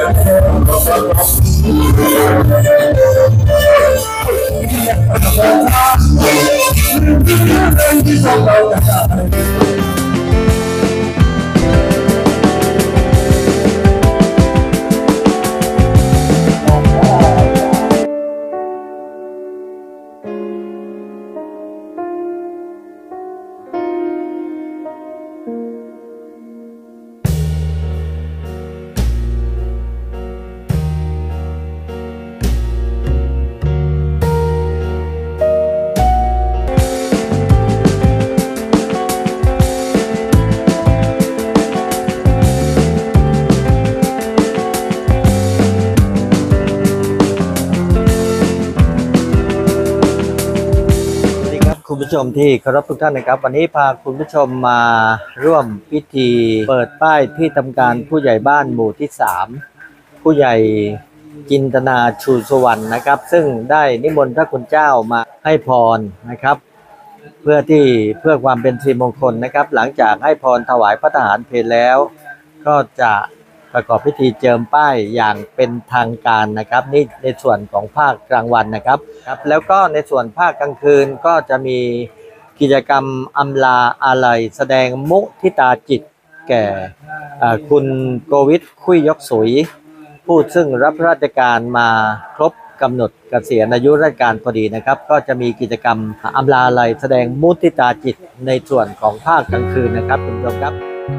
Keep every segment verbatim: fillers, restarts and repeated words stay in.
คุณผู้ชมที่เคารพทุกท่านนะครับวันนี้พาคุณผู้ชมมาร่วมพิธีเปิดป้ายที่ทำการผู้ใหญ่บ้านหมู่ที่สามผู้ใหญ่จินตนาชูสวรรณนะครับซึ่งได้นิมนต์พระคุณเจ้ามาให้พรนะครับเพื่อที่เพื่อความเป็นสิริมงคลนะครับหลังจากให้พรถวายพระทหารเพลแล้วก็จะประกอบพิธีเจิมป้ายอย่างเป็นทางการนะครับนี่ในส่วนของภาคกลางวันนะครับครับแล้วก็ในส่วนภาคกลางคืนก็จะมีกิจกรรมอำลาอาลัยแสดงมุทิตาจิตแก่คุณโกวิทคุยยกสุยผู้ซึ่งรับราชการมาครบกำหนดเกษียณอายุราชการพอดีนะครับก็จะมีกิจกรรมอำลาอาลัยแสดงมุทิตาจิตในส่วนของภาคกลางคืนนะครับคุณผู้ชมครับ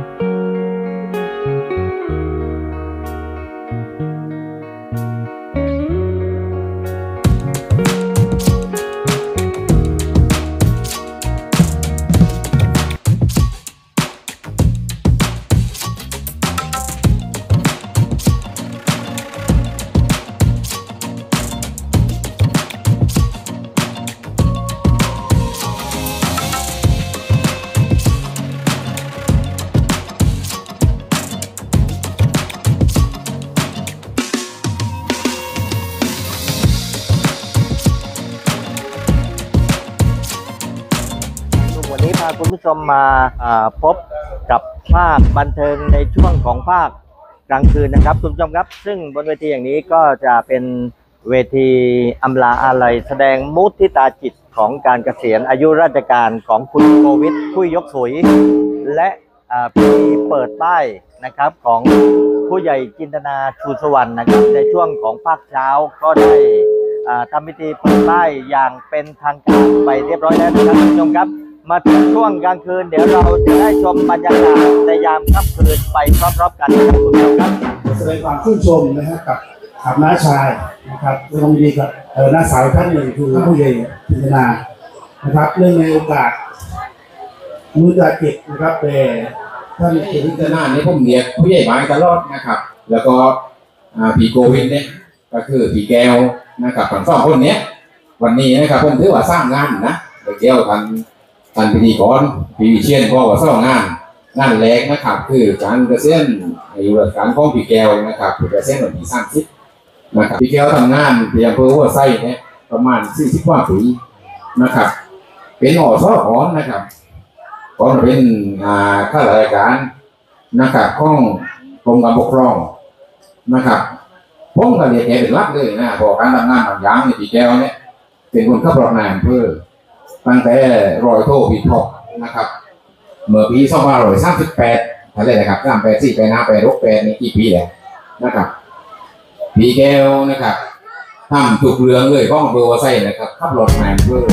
วันนี้พาคุณผู้ชมมาพบกับภาคบันเทิงในช่วงของภาคกลางคืนนะครับคุณผู้ชมครับซึ่งบนเวทีอย่างนี้ก็จะเป็นเวทีอำลาอาลัยแสดงมุทิตาจิตของการเกษียณอายุราชการของคุณโกวิทคุยยกสุยและพิธีเปิดป้ายนะครับของผู้ใหญ่จินตนาชูสวรรณนะครับในช่วงของภาคเช้าก็ได้ทำพิธีเปิดป้ายอย่างเป็นทางการไปเรียบร้อยแล้วนะครับคุณผู้ชมครับมาถึงช่วงกลางคืนเดี๋ยวเราจะได้ชมบรรยากาศในยามค่ำคืนไปพร้อมๆกันนะครับคุณผู้ชมครับแสดงความชื่นชมนะฮะกับกับน้าชายนะครับในความดีกับเออน้าสาวท่านหนึ่งคือผู้ใหญ่จินตนานะครับเรื่องในโอกาสมือดาจิตนะครับแต่ท่านจินตนาเนี่ยผมเรียกผู้ใหญ่บ้านตลอดนะครับแล้วก็พี่โกวินเนี่ยก็คือพี่แก้วนะครับทั้งสองคนเนี้ยวันนี้นะครับผมถือว่าสร้างงานนะแก้วทันทันพิธีกรพี่วิเชียนก็ว่าสร้างงานงานแรกนะครับคือการเกษียณอายุราชการของพี่แก้วนะครับเกษียณวันที่สามสิบนะครับพี่แก้วทำงานที่อำเภอหัวไส้เนี่ยประมาณสี่สิบกว่าปีนะครับเป็นอสผนะครับก็เป็นข้าราชการนะครับของกรมการปกครองนะครับผมก็เรียกแกเป็นรักเลยนะพอการทำงานบางอย่างเนี่ยพี่แก้วเนี่ยเป็นคนขับรถนายอำเภอตั้งแต่รอยโทพิทอกนะครับเมื่อปีสองพันห้าร้อยสามสิบแปดท่านเลยนะครับสามแปดสี่แปดห้าแปดหกแปดนี่กี่ปีแล้วนะครับพี่แก้วนะครับทำถูกเรื่องเลยข้องเบอร์วาไซนะครับขับรถนายอำเภอ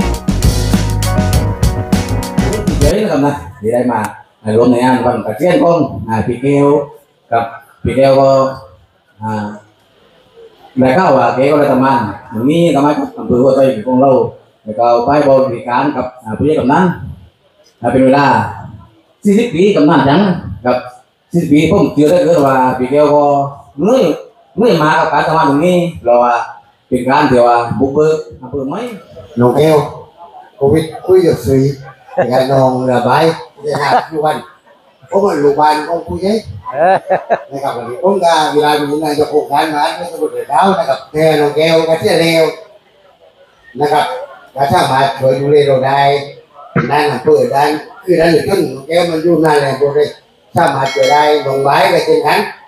เยอะนะครับนะที่ได้มาลงในงานวันกระเทียนก้องพี่แก้วกับพี่แก้วก็ได้เข้าว่าแกก็ได้ทำงานอย่างนี้ทำไมอำเภอหัวไส้ของเราแล้วก็ไปบริการกับผู้ใหญ่กำนันเป็นเวลาสี่สิบปีกำนันจังกับสี่สิบปีผมเชื่อได้เลยว่าพี่แก้วก็เมื่อเมื่อมากับการทำงานตรงนี้เราว่าเป็นการเดียวว่าบุกเบิกอำเภอไหมน้องแก้วโควิดคุยกับสื่องานนองระบายเนี่ยนะทุกวันผมเป็นลูกบ้านของผู้ใหญ่นะครับวันนี้ผมก็เวลามีนายจะโครงการมาไม่ต้องเดือดร้อนนะครับแค่น้องแก้วก็เที่ยวเร็วนะครับถ้าสามารถช่วยดูแลเราได้ด้านอำเภอด้านคือด้านหนึ่งต้นแก้วมันอยู่นั่นแหละบริเวณสามารถช่วยได้ลงไม้ก็เช่นกัน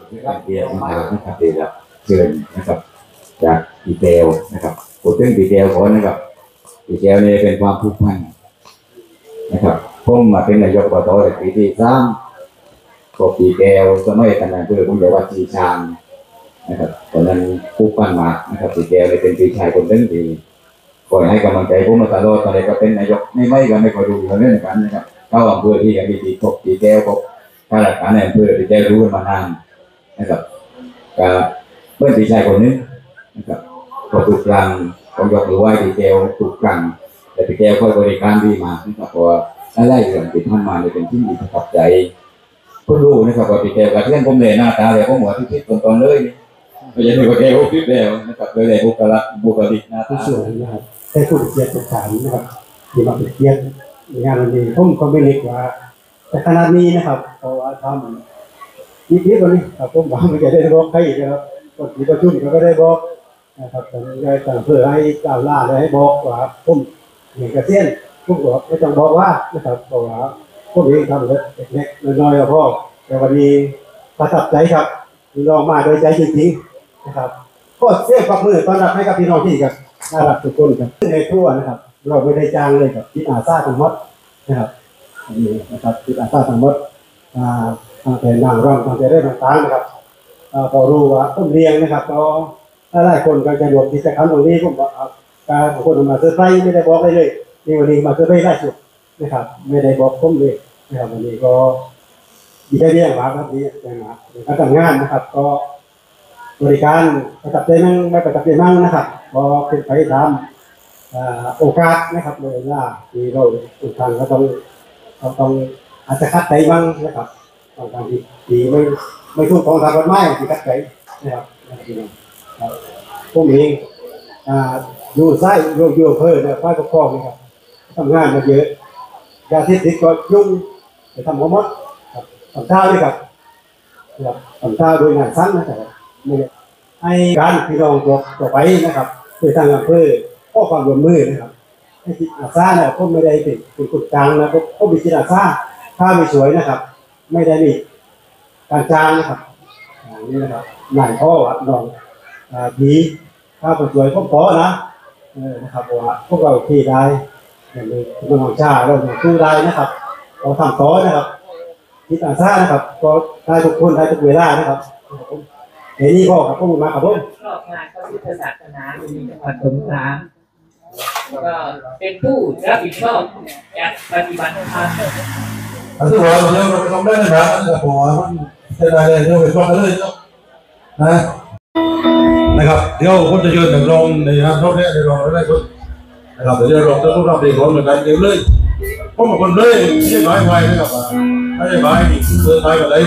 เดียวนะครับนะครับเดี๋ยวเชิญนะครับจากปีเตลนะครับพูดถึงปีเตลก่อนนะครับปีเตลนี่เป็นความผูกพันนะครับผมมาเป็นนายกอบตในปีที่สามก็ปีเตลสมัยตอนนั้นเพื่อผมจะวัดชีชางนะครับตอนนั้นผูกพันมากนะครับปีเตลเลยเป็นปีชายคนหนึ่งที่คอยให้กำลังใจผมมาตลอดตอนนี้ก็เป็นนายกไม่ไม่ก็ไม่คอยดูอยู่เรื่องกันนะครับเข้าอำเภอที่กันดีๆพบปีเตลพบข้าราชการในอำเภอปีเตลรู้กันมานานนะครับกับเพื่อนปีชายคนนึงนะครับพอถูกกลางผมยกมือไหว้ปีเตลถูกกลางแต่ปีเตลค่อยบริการดีมานะครับเพราะว่าอะไรเรื่องติดพันมาเนี่ยเป็นที่มีประทับใจเพิ่งรู้นะครับว่าปีเตลกับเพื่อนผมเลยหน้าตาเลยผมหัวที่คิดตอนๆเลยไม่ใช่ปีเตลคิดแล้วนะครับเลยเลยบุคลิกบุคลิกหน้าผู้ตาสวยนะครับได้ผู้เกียรติฐานนะครับที่มาเป็นเกียรติในงานวันนี้ผมก็ไม่เล็กว่าแต่ขนาดนี้นะครับเพราะว่าทำนิดๆวันนี้ครับผมหวังว่าจะได้บอกใครนะครับก็ที่ประชุมก็ได้บอกนะครับแต่ได้ต่างเพื่อให้ก้าวหน้าเลยให้บอกว่าผมเห็นกระเทียนผมบอกไม่ต้องบอกว่านะครับเพราะว่าผมเองทำเล็กๆน้อยๆก็พอแต่วันนี้ประทับใจครับพี่น้องมาโดยใจจริงๆนะครับก็เสียงปรบมือต้อนรับให้กับพี่น้องที่ครับน่ารักทุกคนครับในทั่วนะครับเราไม่ได้จ้างเลยกับจิตอาสาทั้งหมดนะครับนี่นะครับจิตอาสาทั้งหมดอ่าทางแต่นางร่ำทางแต่เรื่องต่างๆนะครับอ่าพอรู้ว่าต้นเรียงนะครับก็หลายคนก็จะรวมกิจกรรมตรงนี้ผมบอกการของคนมาเซอร์ไพรส์ไม่ได้บอกเลยเลยนี่วันนี้มาเซอร์ไพรส์ล่าสุดนะครับไม่ได้บอกผมเลยนะครับวันนี้ก็ดีใจเรียกมาครับนี่นะครับการทำงานนะครับก็บริการประทับใจมั่งไม่ประทับใจมั่งนะครับก็เป็นไปตามโอกาสนะครับเลยว่าที่เราทุกท่านก็ต้องเราต้องอาจจะคัดใจบ้างนะครับบางครั้งที่ที่ไม่ไม่ถูกของทางกฎหมายที่คัดใจนะครับครับผมเองอยู่ไส้อยู่อยู่อำเภอเนี่ยฝ่ายปกครองนะครับทำงานมาเยอะยาเสพติดก็ยุ่งจะทำหัวมดครับทำท่าด้วยครับทำท่าโดยงานสั้นนะครับให้การพี่น้องตัวต่อไปนะครับโดยทางอำเภอข้อความร่วมมือนะครับให้จิตอาสาเนี่ยผมไม่ได้เป็นเป็นคนกลางนะผมผมมีจิตอาสาถ้าไม่สวยนะครับ ไม่ได้มีการจ้างนะครับนี่นะครับนายพ่อครับน้องดีถ้าคนสวยผมขอนะเออนะครับว่าพวกเราที่ได้อย่างนี้น้องชาเราสู้ได้นะครับเราทำต่อนะครับจิตอาสานะครับก็ได้ทุกคนได้ทุกเวลานะครับเฮ้ยนี่พ่อครับพ่อมาครับผมรอบงานพระพุทธศาสนาในจังหวัดสงขลาก็เป็นผู้รับผิดชอบจัดปฏิบัติธรรมอันที่ว่าเราเราทำได้นะแต่ผมว่ามันจะได้เลยเราเป็นว่ากันเลยนะนะครับเดี๋ยวผมจะเชิญหนึ่งรองในงานรอบนี้ในรองได้คนนะครับเดี๋ยวรองจะต้องรับเด็กคนเหมือนกันเดี๋ยวเลยผมบอกคนเลยไม่ได้หมายไว้นะครับไม่ได้หมายเดินไปแบบไหน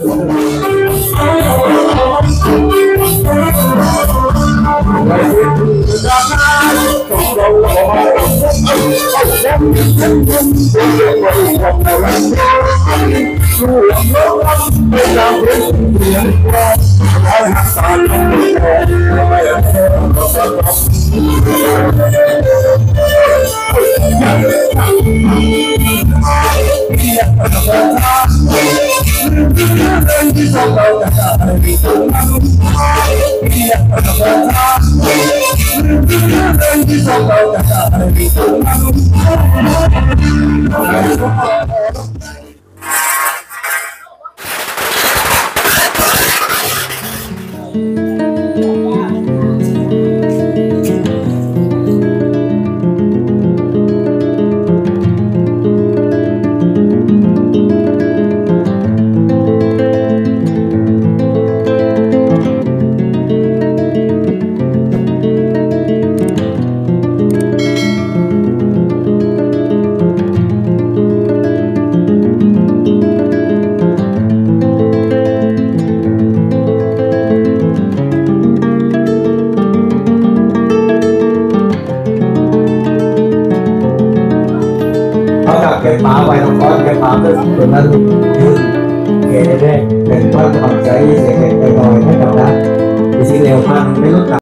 เก็บหมาไว้น้องก้อนเก็บหมาเป็นส่วนนั้นยืนเกได้เป็นความสมัครใจเสียเก็บไปหน่อยให้กับนะที่สิ่งเร็วมากไม่ลด